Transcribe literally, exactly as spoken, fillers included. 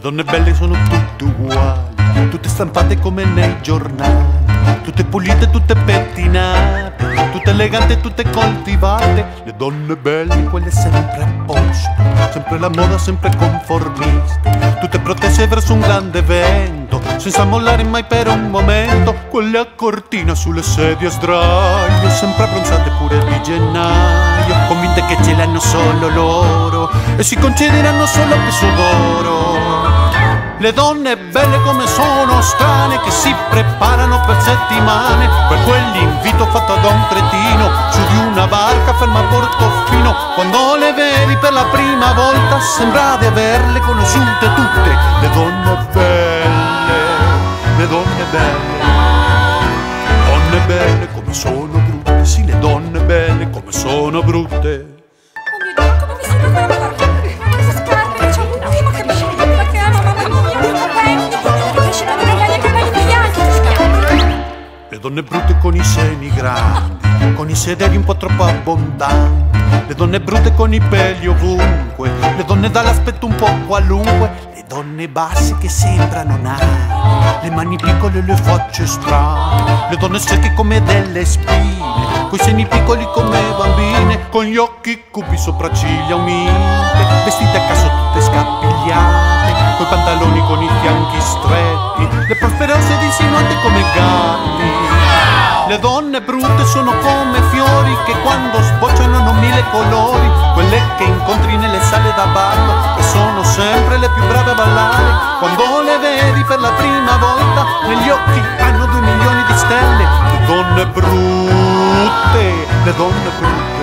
donne belle sono tutte uguali, tutte stampate come nei giornali, tutte pulite, tutte pettinate, tutte eleganti, tutte coltivate. Le donne belle, quelle sempre a posto, sempre la moda, sempre conformiste, tutte protese verso un grande evento, senza mollare mai per un momento. Quelle a cortina sulle sedie a sdraio, sempre abbronzate pure di gennaio, convinte che ce l'hanno solo loro e si concederanno solo per sudoro. Le donne belle come sono strane, che si preparano per settimane per quell'invito fatto ad un cretino su di una barca ferma a Portofino. Quando le vedi per la prima volta sembra di averle conosciute tutte. Le donne belle, le donne belle, donne belle come sono brutte, sì, le donne belle come sono brutte. Oh mio Dio, come mi sembra quella porca? Queste scarpe, c'ho un primo che mi scende perché amo, mamma mia, non capelli, cresce da vedere anche capelli bianchi, scarpe. Le donne brutte con i seni grandi, con i sederi un po' troppo abbondanti, le donne brutte con i peli ovunque, le donne dall'aspetto un po' qualunque, le donne basse che sembrano nane, le mani piccole e le facce strane, le donne secche come delle spine, coi seni piccoli come bambine, con gli occhi cupi, sopracciglia unite, vestite a caso tutte scappigliate, coi pantaloni con i fianchi stretti, le prosperose ed insinuate come gatti. Le donne brutte sono come fiori che quando sbocciano hanno mille colori, quelle che incontri nelle sale da ballo e sono sempre le più brave a ballare. Quando le vedi per la prima volta negli occhi hanno due milioni di stelle. Le donne brutte, le donne brutte.